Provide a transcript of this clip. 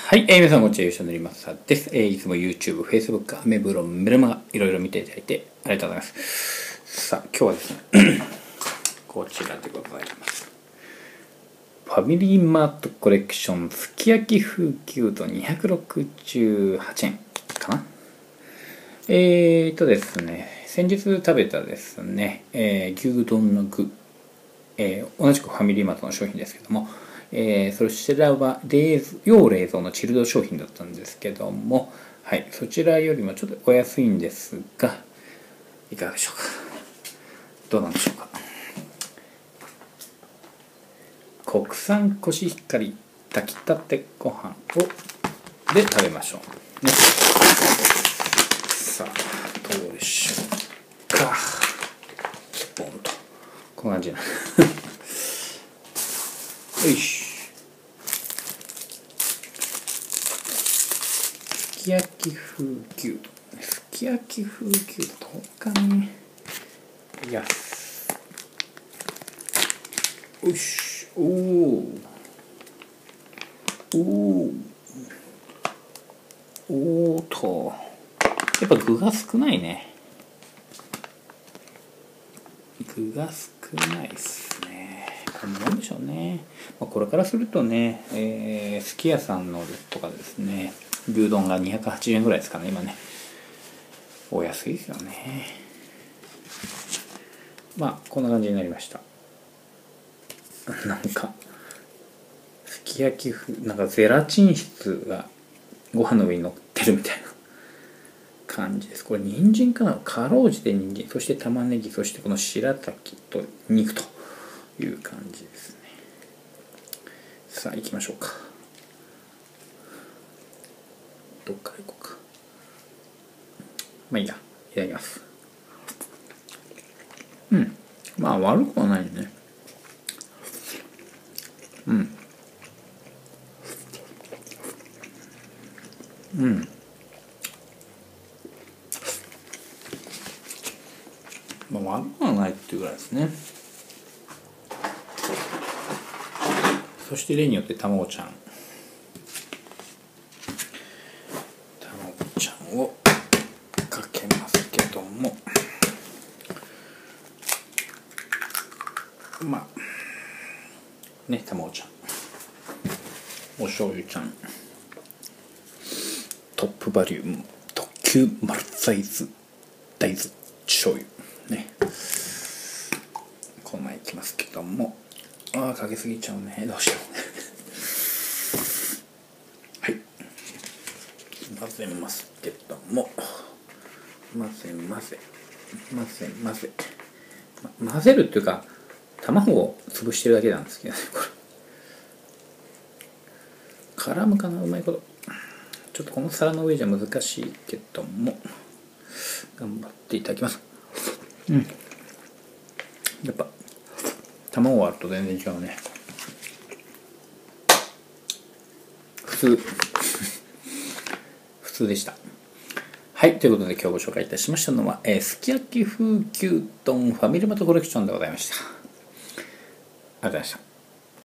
はい、皆さんこんにちは、ゆうしょのりまさです。いつも YouTube、Facebook、アメブロ、メルマガ、いろいろ見ていただいてありがとうございます。さあ、今日はですね、こちらでございます。ファミリーマートコレクション、すき焼き風牛丼268円かな。ですね、先日食べたですね、牛丼の具、同じくファミリーマートの商品ですけども、そちらは要冷蔵のチルド商品だったんですけども、はい、そちらよりもちょっとお安いんですが、いかがでしょうか。どうなんでしょうか。国産コシヒカリ炊きたてご飯で食べましょう、ね、さあどうでしょうか。ボンとこんな感じなよいしょ。すき焼き風牛丼。すき焼き風牛丼かね。いやよし。おーとやっぱ具が少ないね。具が少ないっすね。こんなもんでしょうね。これからするとね、すき家さんのとかですね、牛丼が280円ぐらいですかね、今ね。お安いですよね。こんな感じになりました。なんかすき焼き風、なんかゼラチン質がご飯の上に乗ってるみたいな感じです。これ人参かな。かろうじて人参、そして玉ねぎ、そしてこの白滝と肉という感じですね。さあ行きましょうか。どっから行こうか。いいや、いただきます。悪くはないね。悪くはないっていうぐらいですね。そして例によって卵ちゃんをかけますけども、卵ちゃん、お醤油ちゃん、トップバリューム特級マルサイズ大豆醤油ね、この前いきますけども、かけすぎちゃうね。どうしようはい、混ぜますけども、混ぜるっていうか卵を潰してるだけなんですけどね。これ絡むかな、うまいこと。ちょっとこの皿の上じゃ難しいけども頑張っていただきます。やっぱ卵あると全然違うね。普通でした。はい、ということで今日ご紹介いたしましたのは、すき焼き風牛丼ファミリーマートコレクションでございました。ありがとうございました。